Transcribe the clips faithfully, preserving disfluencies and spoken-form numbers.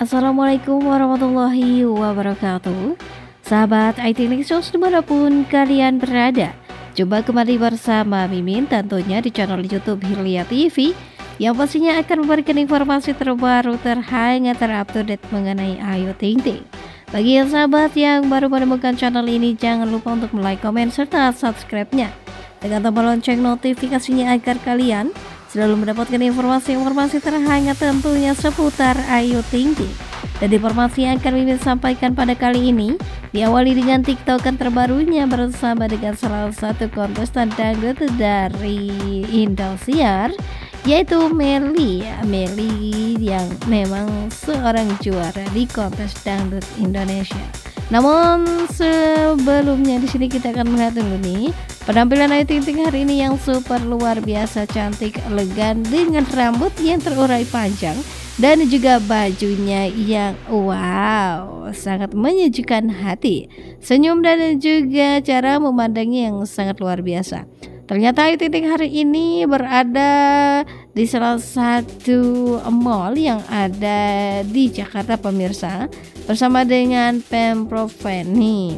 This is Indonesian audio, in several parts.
Assalamualaikum warahmatullahi wabarakatuh. Sahabat I T Nexus dimanapun kalian berada, jumpa kembali bersama Mimin tentunya di channel YouTube Hilya T V yang pastinya akan memberikan informasi terbaru, terhangat, terupdate mengenai Ayu Ting Ting. Bagi yang sahabat yang baru menemukan channel ini, jangan lupa untuk like, komen, serta subscribe-nya dengan tombol lonceng notifikasinya agar kalian selalu mendapatkan informasi-informasi terhangat tentunya seputar Ayu Ting Ting. Dan informasi yang akan Mimin sampaikan pada kali ini diawali dengan tiktokan terbarunya bersama dengan salah satu kontestan dangdut dari Indosiar, yaitu Melly. Melly yang memang seorang juara di kontes dangdut Indonesia. Namun sebelumnya di sini kita akan melihat dulu nih penampilan Ayu Ting Ting hari ini yang super luar biasa cantik, elegan dengan rambut yang terurai panjang dan juga bajunya yang wow, sangat menyejukkan hati. Senyum dan juga cara memandangnya yang sangat luar biasa. Ternyata Ayu Ting Ting hari ini berada di salah satu mall yang ada di Jakarta pemirsa, bersama dengan Pemprov nih.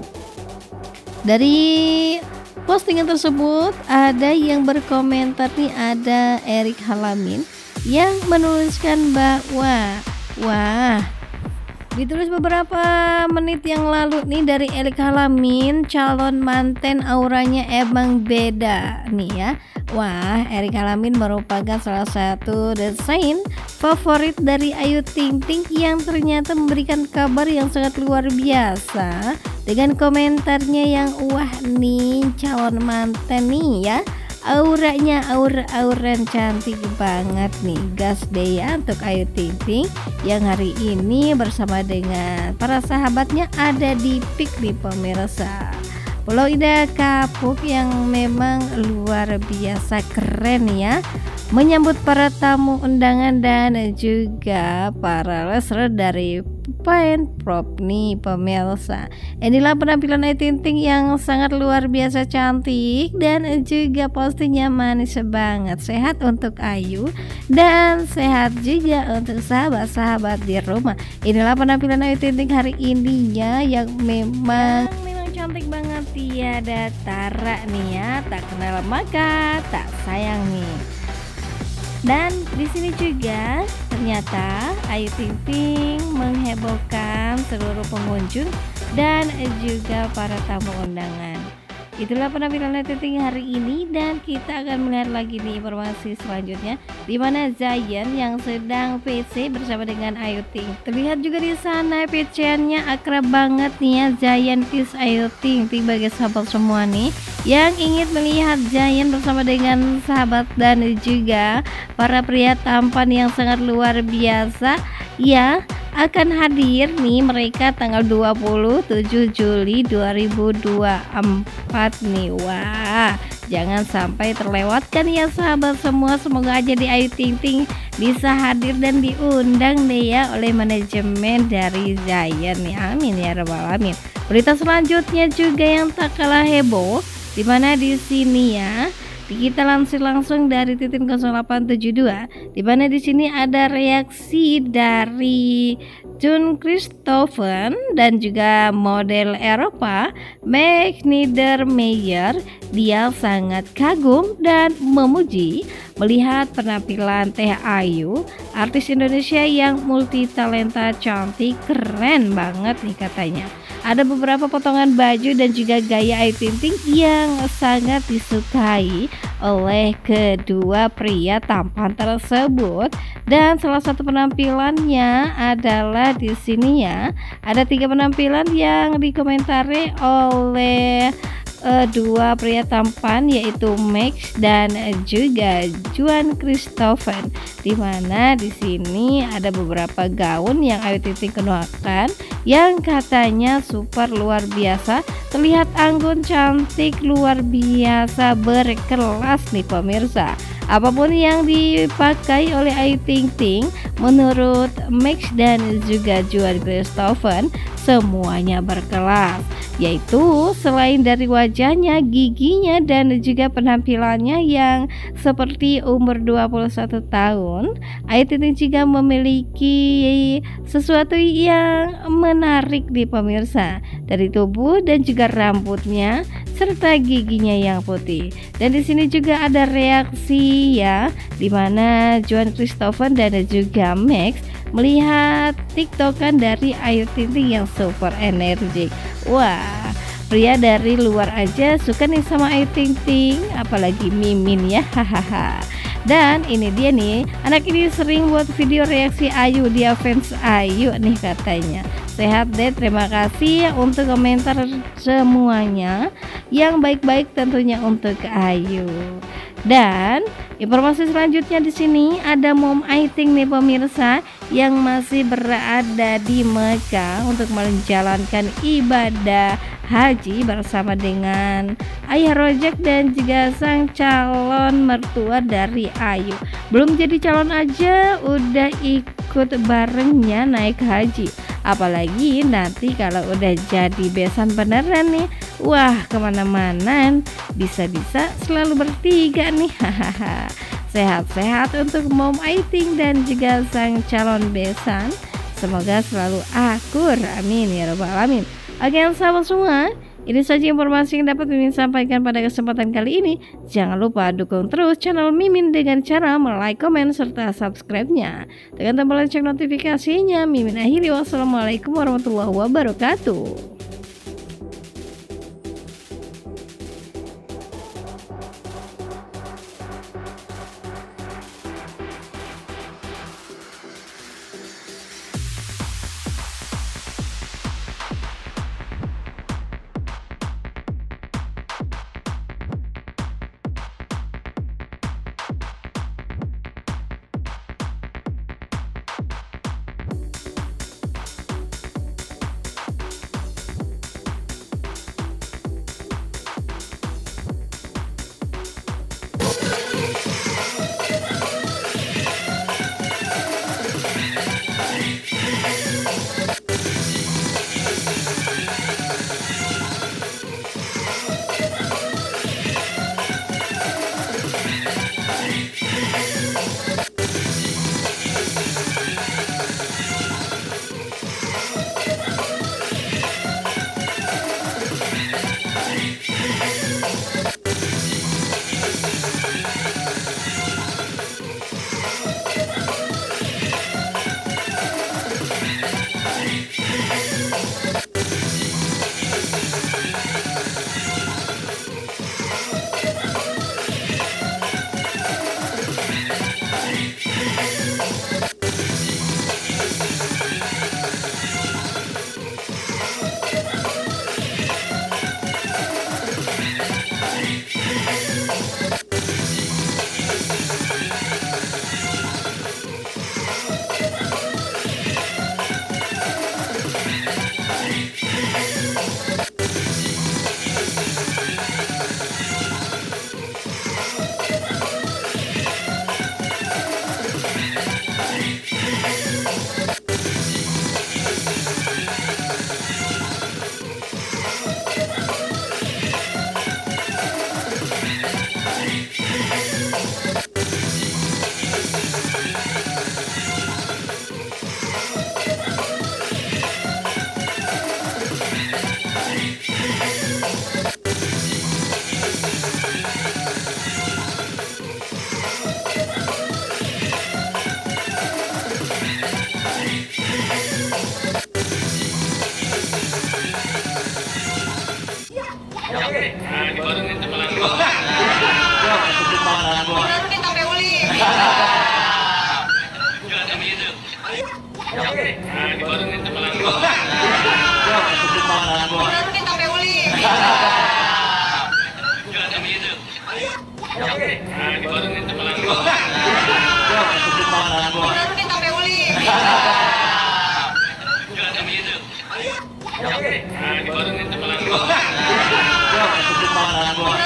Dari postingan tersebut ada yang berkomentar nih, ada Erik Halamin yang menuliskan bahwa wah, ditulis beberapa menit yang lalu nih dari Erik Halamin, calon manten auranya emang beda nih ya. Wah, Erik Halamin merupakan salah satu desain favorit dari Ayu Ting Ting yang ternyata memberikan kabar yang sangat luar biasa dengan komentarnya yang wah nih, calon manten nih ya. Auranya aura-auran cantik banget nih, gas deh ya untuk Ayu Ting Ting yang hari ini bersama dengan para sahabatnya ada di P I K di pemirsa Pulau Indah Kapuk yang memang luar biasa keren ya, menyambut para tamu undangan dan juga para wrestler dari Pemprov nih pemirsa. Inilah penampilan Ayu Ting Ting yang sangat luar biasa cantik dan juga pastinya manis banget. Sehat untuk Ayu dan sehat juga untuk sahabat-sahabat di rumah. Inilah penampilan Ayu Ting Ting hari ini ya, yang memang memang cantik banget, tiada tara nih ya, tak kenal maka tak sayang nih. Dan di sini juga ternyata Ayu Ting Ting menghebohkan seluruh pengunjung dan juga para tamu undangan. Itulah penampilan Ayu Ting Ting hari ini, dan kita akan melihat lagi nih informasi selanjutnya di mana Zayan yang sedang P C bersama dengan Ayu Ting. Terlihat juga di sana P C-nya akrab banget nih ya, Zayan is Ayu Ting Ting. Bagi sahabat semua nih yang ingin melihat Zayan bersama dengan sahabat dan juga para pria tampan yang sangat luar biasa ya, akan hadir nih mereka tanggal dua puluh tujuh Juli dua ribu dua puluh empat nih. Wah, jangan sampai terlewatkan ya sahabat semua. Semoga aja di Ayu Ting Ting bisa hadir dan diundang deh ya oleh manajemen dari Zayan nih. Amin ya rabbal alamin. Berita selanjutnya juga yang tak kalah heboh, dimana di sini ya kita lansir langsung dari Titin nol delapan tujuh dua, di mana di sini ada reaksi dari Jun Christopher dan juga model Eropa Meg Niedermeyer. Dia sangat kagum dan memuji melihat penampilan Teh Ayu, artis Indonesia yang multi talenta, cantik, keren banget nih katanya. Ada beberapa potongan baju dan juga gaya Ayu Ting Ting yang sangat disukai oleh kedua pria tampan tersebut. Dan salah satu penampilannya adalah di sini ya, ada tiga penampilan yang dikomentari oleh uh, dua pria tampan, yaitu Max dan juga Juan Christopher. Di mana di sini ada beberapa gaun yang Ayu Ting Ting kenakan yang katanya super luar biasa, terlihat anggun, cantik, luar biasa, berkelas nih pemirsa. Apapun yang dipakai oleh Ayu Ting Ting, menurut Max dan juga Johan Christopher, semuanya berkelas, yaitu selain dari wajahnya, giginya, dan juga penampilannya yang seperti umur dua puluh satu tahun, Ayu Ting Ting juga memiliki sesuatu yang menarik di pemirsa, dari tubuh dan juga rambutnya serta giginya yang putih. Dan di sini juga ada reaksi ya, dimana Johan Christopher dan juga Max melihat tiktokan dari Ayu Ting Ting yang super energik. Wah, pria dari luar aja suka nih sama Ayu Ting Ting, apalagi Mimin ya, hahaha. Dan ini dia nih, anak ini sering buat video reaksi Ayu, dia fans Ayu nih katanya. Sehat deh, terima kasih untuk komentar semuanya yang baik-baik tentunya untuk Ayu. Dan informasi selanjutnya di sini ada Mom Aiting nih pemirsa, yang masih berada di Mekah untuk menjalankan ibadah haji bersama dengan Ayah Rojak dan juga sang calon mertua dari Ayu. Belum jadi calon aja udah ikut barengnya naik haji, apalagi nanti kalau udah jadi besan beneran nih, wah kemana-mana bisa-bisa selalu bertiga nih, hahaha. Sehat-sehat untuk Mom Aiting dan juga sang calon besan, semoga selalu akur, amin ya robbal alamin. Oke sahabat semua, ini saja informasi yang dapat Mimin sampaikan pada kesempatan kali ini. Jangan lupa dukung terus channel Mimin dengan cara like, komen, serta subscribe-nya. Tekan tombol lonceng notifikasinya. Mimin akhiri, wassalamualaikum warahmatullahi wabarakatuh. Nah, dibarengin sama lagu.